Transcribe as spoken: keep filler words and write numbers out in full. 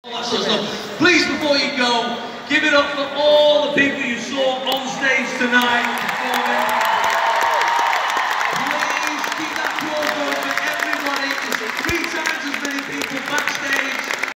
all that sort of stuff. Please, before you go, give it up for all the people you saw on stage tonight performing.